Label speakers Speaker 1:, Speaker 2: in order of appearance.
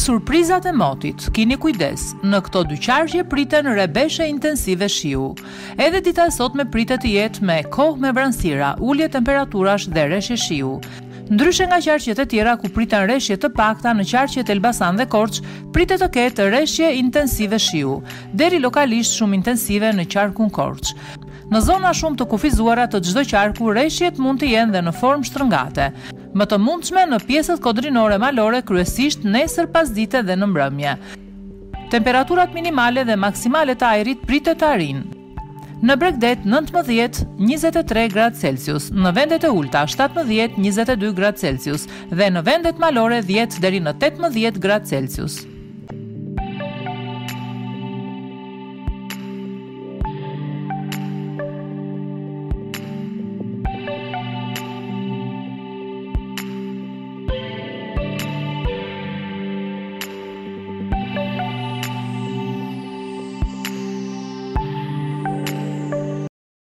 Speaker 1: Surprizat e motit, kini kujdes, në këto dy qarqe priten rebeshe intensive shiu. Edhe dita e sotme pritet të jetë me kohë me vranësira, ulje temperaturash dhe reshje shiu. Ndryshe nga qarqet e tjera ku priten reshje të pakta, në qarqet Elbasan dhe Korç pritet të ketë reshje intensive shiu, deri lokalisht shumë intensive në qarkun Korç. Në zona shumë të kufizuara të çdo qarku, reshjet mund të jenë dhe në formë shtrëngate, më të mundshme në pjesët kodrinore malore, kryesisht nesër pasdite dhe në mbrëmje. Temperaturat minimale dhe maksimale të ajrit pritet të arrijnë. Në Bregdet 19-23 gradë Celsius, në vendet e ulta 17-22 gradë Celsius dhe në vendet malore 10 deri në 18 gradë Celsius.